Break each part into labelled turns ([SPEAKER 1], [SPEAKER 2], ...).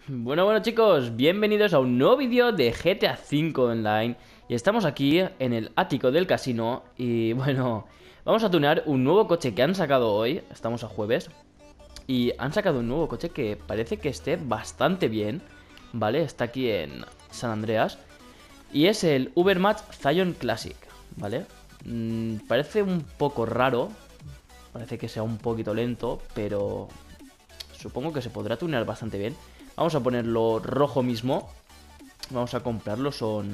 [SPEAKER 1] Bueno chicos, bienvenidos a un nuevo vídeo de GTA V Online. Y estamos aquí en el ático del casino. Y bueno, vamos a tunear un nuevo coche que han sacado hoy. Estamos a jueves. Y han sacado un nuevo coche que parece que esté bastante bien. ¿Vale? Está aquí en San Andreas. Y es el Ubermatch Zion Classic. ¿Vale? Parece un poco raro. Parece que sea un poquito lento, pero supongo que se podrá tunear bastante bien. Vamos a ponerlo rojo mismo. Vamos a comprarlo, son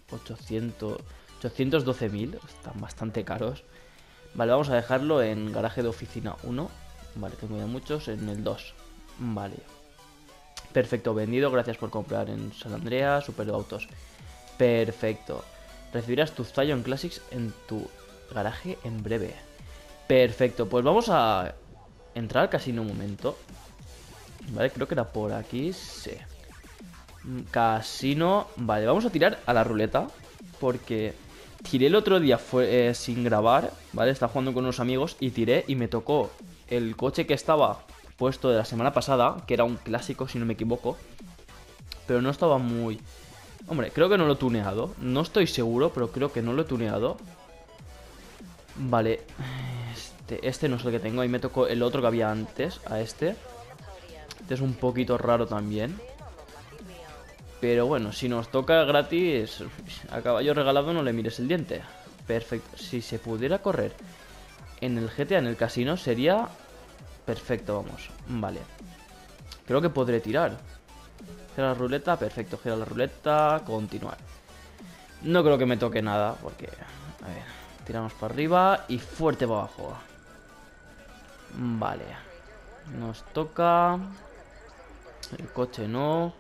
[SPEAKER 1] 812.000. Están bastante caros. Vale, vamos a dejarlo en garaje de oficina 1. Vale, tengo ya muchos, en el 2. Vale. Perfecto, vendido, gracias por comprar en San Andreas, Superautos. Perfecto. Recibirás tus Zion Classics en tu garaje en breve. Perfecto, pues vamos a entrar al casino un momento. Vale, creo que era por aquí, sí. Casino. Vale, vamos a tirar a la ruleta. Porque tiré el otro día sin grabar. Vale, estaba jugando con unos amigos y tiré y me tocó el coche que estaba puesto de la semana pasada, que era un clásico si no me equivoco. Pero no estaba muy... Hombre, creo que no lo he tuneado. No estoy seguro, pero creo que no lo he tuneado. Vale. Este no es el que tengo. Ahí me tocó el otro que había antes, a este. Este es un poquito raro también. Pero bueno, si nos toca gratis, a caballo regalado no le mires el diente. Perfecto. Si se pudiera correr en el GTA, en el casino, sería perfecto, vamos. Vale. Creo que podré tirar. Gira la ruleta, perfecto. Gira la ruleta, continuar. No creo que me toque nada, porque... A ver, tiramos para arriba y fuerte para abajo. Vale. Nos toca... El coche no...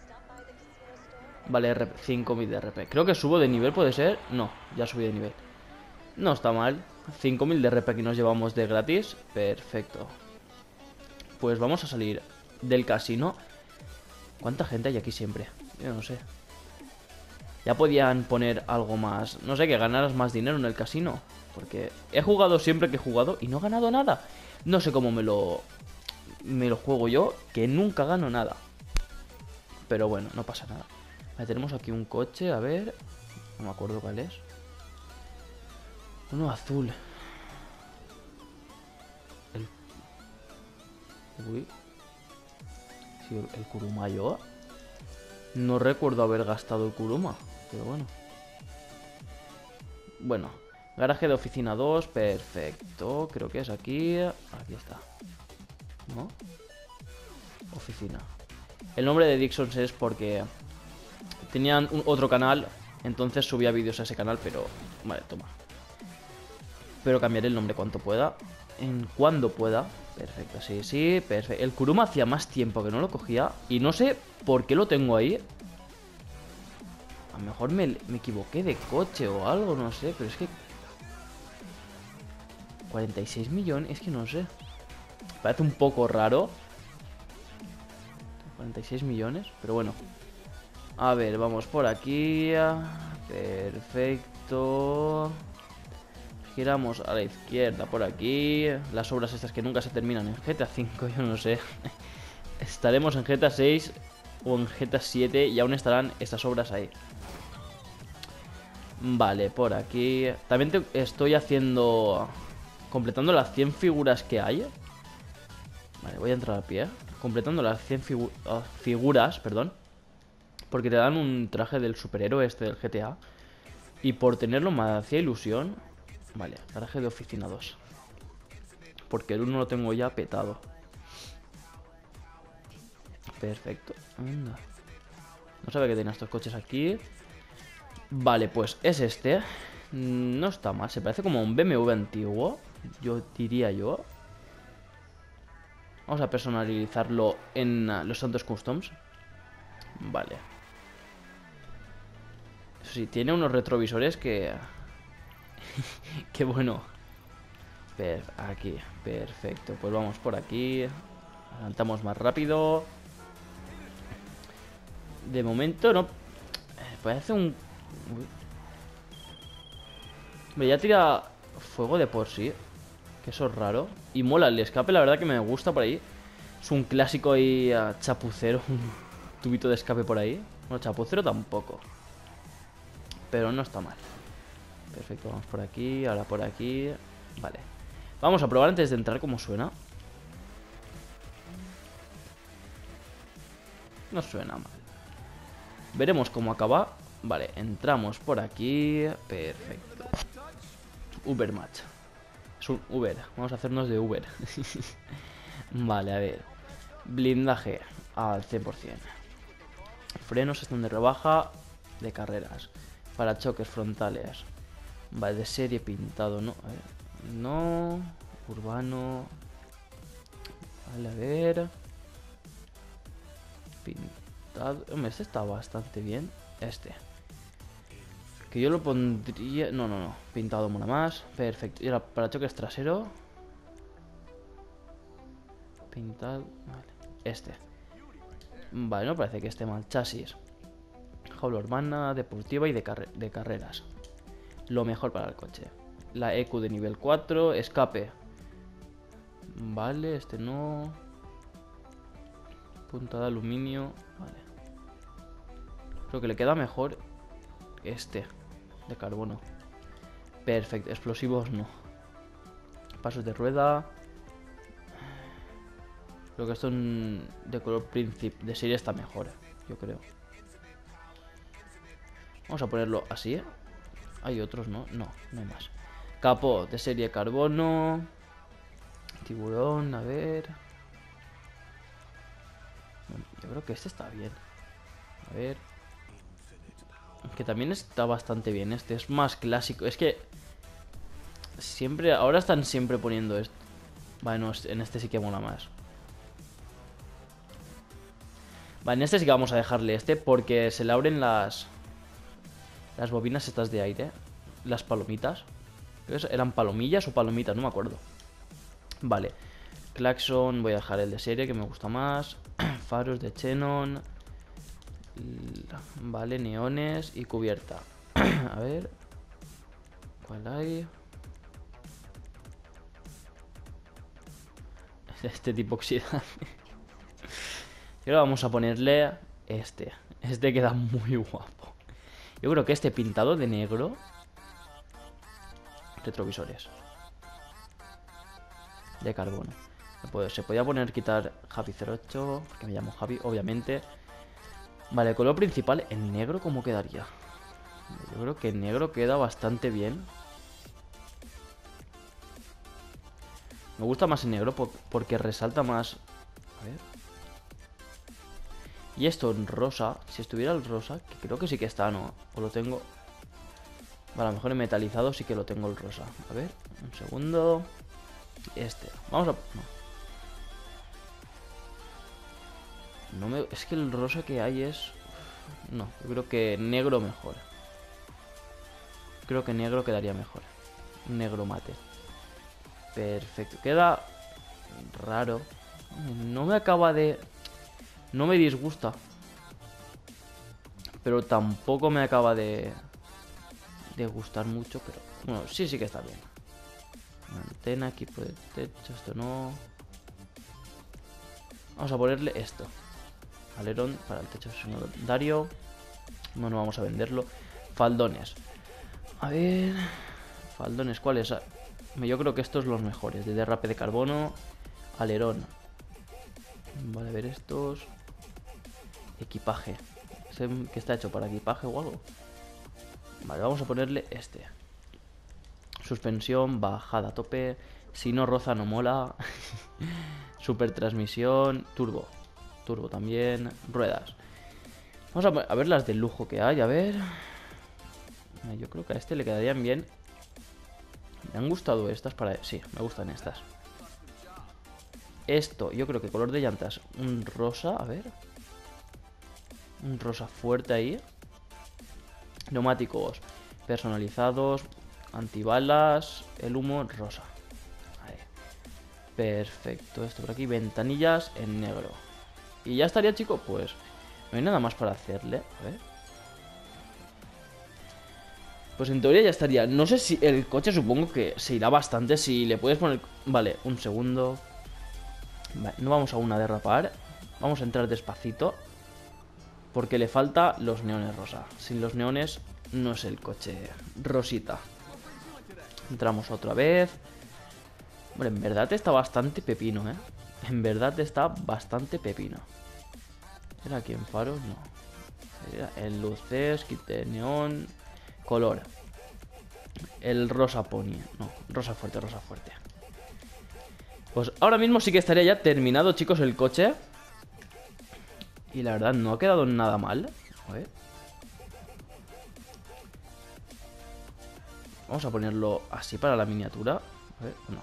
[SPEAKER 1] Vale, 5.000 de RP. Creo que subo de nivel, ¿puede ser? No, ya subí de nivel. No está mal. 5.000 de RP que nos llevamos de gratis. Perfecto. Pues vamos a salir del casino. ¿Cuánta gente hay aquí siempre? Yo no sé. Ya podían poner algo más. No sé, que ganaras más dinero en el casino. Porque he jugado siempre que he jugado y no he ganado nada. No sé cómo me lo juego yo, que nunca gano nada. Pero bueno, no pasa nada. Vale, tenemos aquí un coche, a ver. No me acuerdo cuál es. Uno azul. Uy. Sí, el Kuruma yo. No recuerdo haber gastado el Kuruma. Pero bueno. Bueno. Garaje de oficina 2. Perfecto. Creo que es aquí. Aquí está. ¿No? Oficina. El nombre de Dixons es porque tenían otro canal. Entonces subía vídeos a ese canal. Pero... Vale, toma. Pero cambiaré el nombre cuanto pueda. En cuando pueda. Perfecto, sí, sí, perfecto. El Kuruma hacía más tiempo que no lo cogía. Y no sé por qué lo tengo ahí. A lo mejor me equivoqué de coche o algo, no sé. Pero es que... 46 millones, es que no sé. Parece un poco raro. 46 millones, pero bueno. A ver, vamos por aquí. Perfecto. Giramos a la izquierda por aquí. Las obras estas que nunca se terminan en GTA V, yo no sé. Estaremos en GTA 6 o en GTA 7 y aún estarán estas obras ahí. Vale, por aquí. También estoy haciendo... Completando las 100 figuras que hay. Vale, voy a entrar a pie. Completando las 100 figuras, perdón. Porque te dan un traje del superhéroe este del GTA. Y por tenerlo me hacía ilusión. Vale, garaje de oficina 2. Porque el 1 lo tengo ya petado. Perfecto. Anda. No sabe que tiene estos coches aquí. Vale, pues es este. No está mal, se parece como a un BMW antiguo. Yo diría yo. Vamos a personalizarlo en los Santos Customs. Vale. Eso sí, tiene unos retrovisores que... Qué bueno. Aquí, perfecto. Pues vamos por aquí. Adelantamos más rápido. De momento no... Parece un... Uy. Me ya tira fuego de por sí. Que eso es raro. Y mola el escape, la verdad que me gusta por ahí. Es un clásico ahí chapucero. tubito de escape por ahí. Bueno, chapucero tampoco. Pero no está mal. Perfecto, vamos por aquí, ahora por aquí. Vale. Vamos a probar antes de entrar cómo suena. No suena mal. Veremos cómo acaba. Vale, entramos por aquí. Perfecto. Uber match. Es un Uber. Vamos a hacernos de Uber. Vale, a ver. Blindaje al 100%. Frenos están de rebaja de carreras. Parachoques frontales. Vale, de serie pintado, ¿no? A ver. No. Urbano. Vale, a ver. Pintado. Hombre, este está bastante bien. Este. Que yo lo pondría... No, no, no. Pintado mola más. Perfecto. Y ahora parachoques trasero. Pintado. Vale. Este. Vale, no parece que esté mal. Chasis. Jaula urbana, deportiva y de carreras. Lo mejor para el coche. La EQ de nivel 4. Escape. Vale, este no. Punta de aluminio. Vale. Creo que le queda mejor este. De carbono. Perfecto. Explosivos no. Pasos de rueda. Creo que esto de color príncipe de serie está mejor, yo creo. Vamos a ponerlo así, ¿eh? Hay otros, ¿no? No, no hay más. Capó de serie carbono. Tiburón, a ver. Bueno, yo creo que este está bien. A ver. Que también está bastante bien. Este es más clásico. Es que siempre, ahora están siempre poniendo esto. Bueno, en este sí que mola más. Vale, en este sí que vamos a dejarle este porque se le abren las bobinas estas de aire. Las palomitas. ¿Eran palomillas o palomitas? No me acuerdo. Vale. Claxon, voy a dejar el de serie que me gusta más. Faros de xenón. Vale, neones y cubierta. A ver. ¿Cuál hay? Este tipo oxidante. Y ahora vamos a ponerle este. Este queda muy guapo. Yo creo que este pintado de negro. Retrovisores de carbono. Se podía poner quitar Javi08, que me llamo Javi, obviamente. Vale, el color principal en negro, ¿cómo quedaría? Yo creo que en negro queda bastante bien. Me gusta más en negro porque resalta más. A ver. Y esto en rosa, si estuviera el rosa, que creo que sí que está, ¿no? O lo tengo... Vale, a lo mejor en metalizado sí que lo tengo el rosa. A ver, un segundo. Este. Vamos a... No. Es que el rosa que hay es... No, yo creo que negro mejor. Creo que negro quedaría mejor. Negro mate. Perfecto. Queda raro. No me acaba de... No me disgusta. Pero tampoco me acaba de gustar mucho, pero... Bueno, sí que está bien. Una antena aquí por el techo, esto no... Vamos a ponerle esto. Alerón para el techo secundario. No vamos a venderlo. Faldones. A ver... Faldones, ¿cuáles? Yo creo que estos son los mejores. De derrape de carbono. Alerón. Vale, a ver estos. Equipaje. ¿Que está hecho para equipaje o algo? Vale, vamos a ponerle este. Suspensión, bajada a tope. Si no roza no mola. Super transmisión. Turbo. Turbo también. Ruedas. Vamos a ver las de lujo que hay. A ver. Yo creo que a este le quedarían bien. Me han gustado estas para... Sí, me gustan estas. Esto, yo creo que color de llantas. Un rosa, a ver. Un rosa fuerte ahí. Neumáticos personalizados. Antibalas. El humo rosa. Ahí. Perfecto. Esto por aquí. Ventanillas en negro. Y ya estaría, chicos. Pues no hay nada más para hacerle. A ver. Pues en teoría ya estaría. No sé si el coche supongo que se irá bastante. Si le puedes poner... Vale, un segundo. Vale, no vamos aún a derrapar. Vamos a entrar despacito. porque le falta los neones rosa. Sin los neones no es el coche rosita. Entramos otra vez. Bueno, en verdad está bastante pepino, ¿eh? En verdad está bastante pepino. ¿Era aquí en faros? No. Era en luces, kit de neón, color. El rosa pony. No, rosa fuerte, rosa fuerte. Pues ahora mismo sí que estaría ya terminado, chicos, el coche. Y la verdad no ha quedado nada mal. A ver. Vamos a ponerlo así para la miniatura. A ver, no.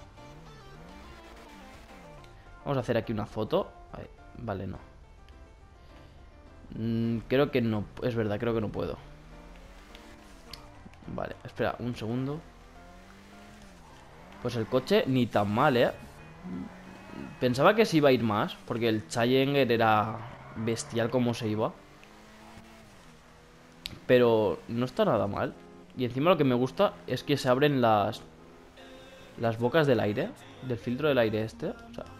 [SPEAKER 1] Vamos a hacer aquí una foto. A ver, vale, no. Creo que no. Es verdad, creo que no puedo. Vale, espera, un segundo. Pues el coche ni tan mal, ¿eh? Pensaba que se iba a ir más, porque el Challenger era bestial como se iba. Pero no está nada mal. Y encima lo que me gusta es que se abren las bocas del aire, del filtro del aire este. O sea...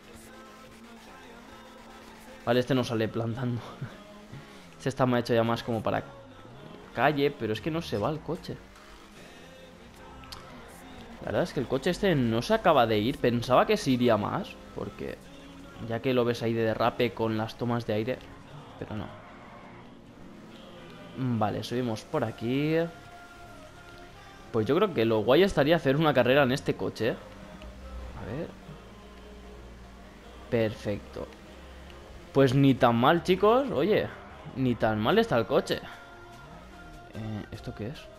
[SPEAKER 1] Vale, este no sale plantando. Este está hecho ya más como para calle, pero es que no se va el coche. La verdad es que el coche este no se acaba de ir. Pensaba que se iría más, porque ya que lo ves ahí de derrape con las tomas de aire, pero no. Vale, subimos por aquí. Pues yo creo que lo guay estaría hacer una carrera en este coche. A ver. Perfecto. Pues ni tan mal, chicos. Oye, ni tan mal está el coche. ¿Esto qué es?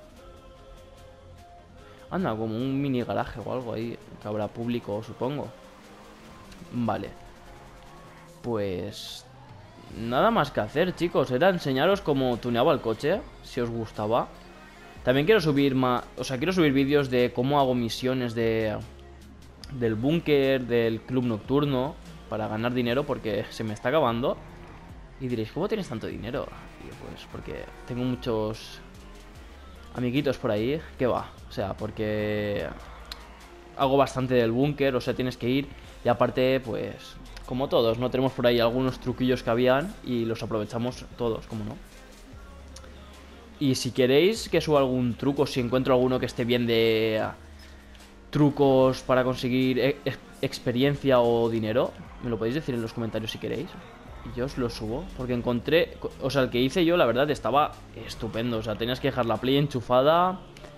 [SPEAKER 1] Anda, como un mini garaje o algo ahí, que habrá público, supongo. Vale. Pues... nada más que hacer, chicos. Era enseñaros cómo tuneaba el coche, si os gustaba. También quiero subir más... O sea, quiero subir vídeos de cómo hago misiones del búnker, del club nocturno, para ganar dinero, porque se me está acabando. Y diréis, ¿cómo tienes tanto dinero? Y pues porque tengo muchos amiguitos por ahí. ¿Qué va? O sea, porque hago bastante del búnker, o sea, tienes que ir. Y aparte, pues, como todos, ¿no? Tenemos por ahí algunos truquillos que habían y los aprovechamos todos, ¿cómo no? Y si queréis que suba algún truco, si encuentro alguno que esté bien de trucos para conseguir experiencia o dinero, me lo podéis decir en los comentarios si queréis. Y yo os lo subo, porque encontré... O sea, el que hice yo, la verdad, estaba estupendo. O sea, tenías que dejar la Play enchufada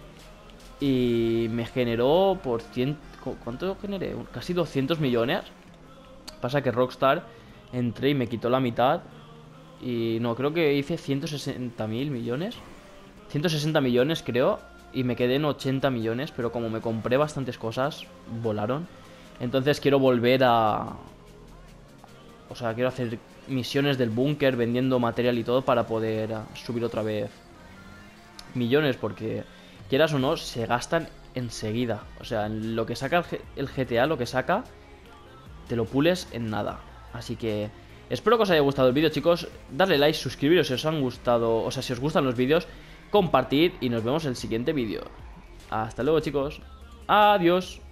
[SPEAKER 1] y me generó por 100... ¿Cuánto generé? Casi 200 millones. Pasa que Rockstar entré y me quitó la mitad. Y no, creo que hice 160.000 millones. 160 millones, creo. Y me quedé en 80 millones, pero como me compré bastantes cosas, volaron. Entonces quiero volver a... O sea, quiero hacer misiones del búnker vendiendo material y todo para poder subir otra vez millones, porque quieras o no, se gastan enseguida. O sea, en lo que saca el GTA, lo que saca, te lo pules en nada. Así que espero que os haya gustado el vídeo, chicos. Darle like, suscribiros si os han gustado, o sea, si os gustan los vídeos, compartid y nos vemos en el siguiente vídeo. Hasta luego, chicos. Adiós.